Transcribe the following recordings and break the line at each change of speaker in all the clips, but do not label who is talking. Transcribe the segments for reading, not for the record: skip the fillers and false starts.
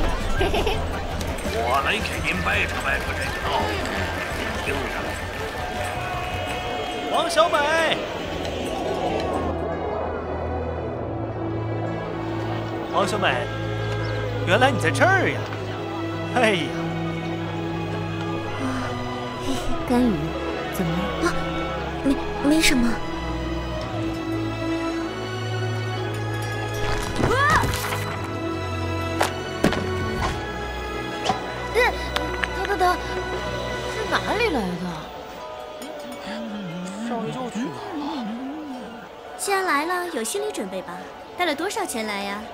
我来给您掰扯掰扯这套，听着。王小美，王小美，原来你在这儿呀！哎呀，
甘雨，怎么了？啊，没什么。
等，是哪里来的？少爷又去哪儿了？
既然来了，有心理准备吧。带了多少钱来呀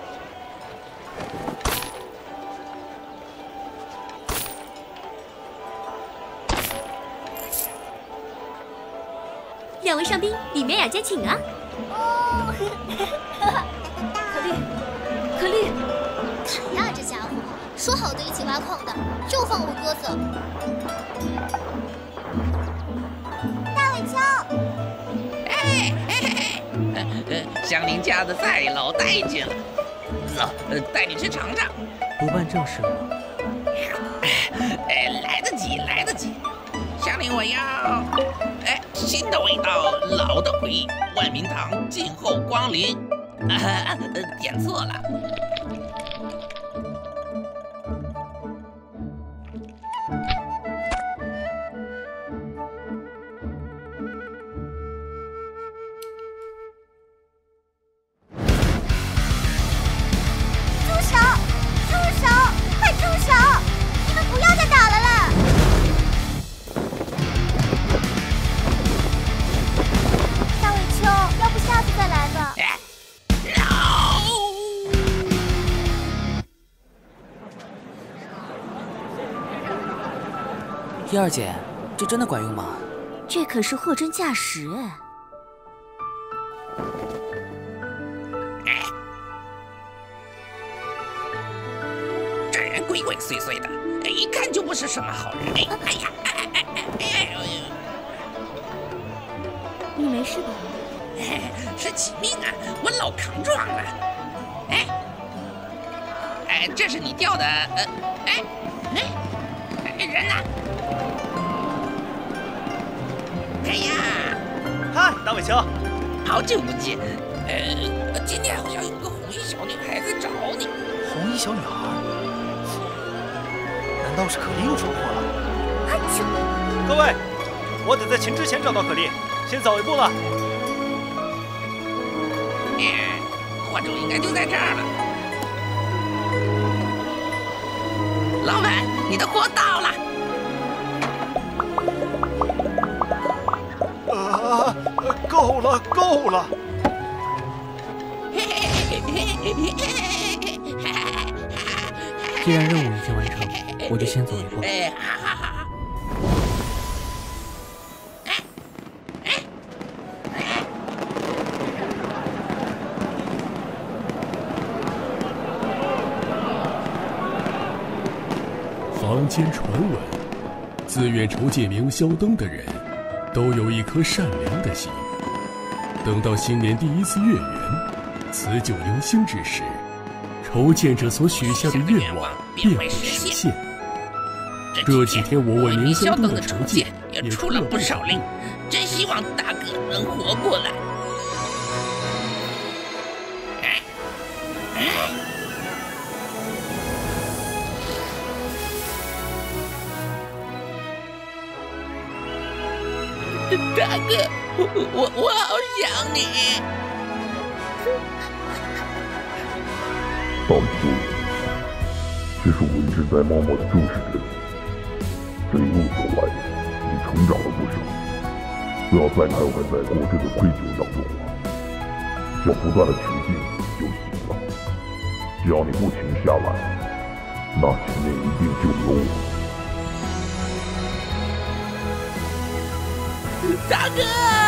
？2位上宾，里面2家请啊！
哦，
可丽，
砍呀，这家伙！说好的一起挖矿的，就放我鸽子。大尾锹，
香菱家的赛老带进了，走，带你去尝尝。
不办正事了。
来得及，来得及。香菱，我要，新的味道，老的回忆，万明堂静候光临。点错了。
第二姐，这真的管用吗？
这可是货真价实哎。
这人鬼鬼祟祟的，一看就不是什么好人。
你没事吧？
是起命啊，我老扛撞了。这是你掉的，人呢？哎呀，
嗨，大尾锹，
好久不见。今天好像有个红衣小女孩在找你。
红衣小女孩？难道是可丽又闯祸了？各位，我得在秦之前找到可丽，先走一步了。
货主应该就在这儿了。老板，你的货到了。
够了！
既然任务已经完成，我就先走一步。
坊间传闻，自愿筹借明宵灯的人，都有一颗善良的心。等到新年第1次月圆，辞旧迎新之时，筹建者所许下的愿望便会实现。这几天我为明宵灯的筹建
也出了不少力，真希望大哥能活过来。大哥，我好想你。
大尾锹，这是我一直在默默的注视着你。这一路走来，你成长了不少，不要再徘徊在过这个愧疚当中了，要不断的前进就行了。只要你不停下来，那前面一定就有我。
大哥，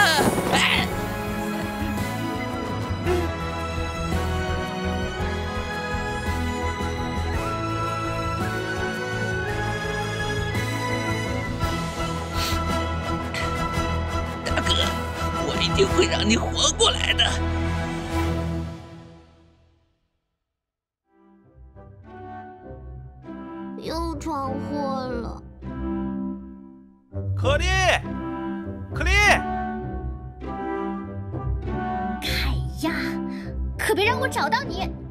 大哥，我一定会让你活过来的。
可莉，可莉！
凯亚，可别让我找到你！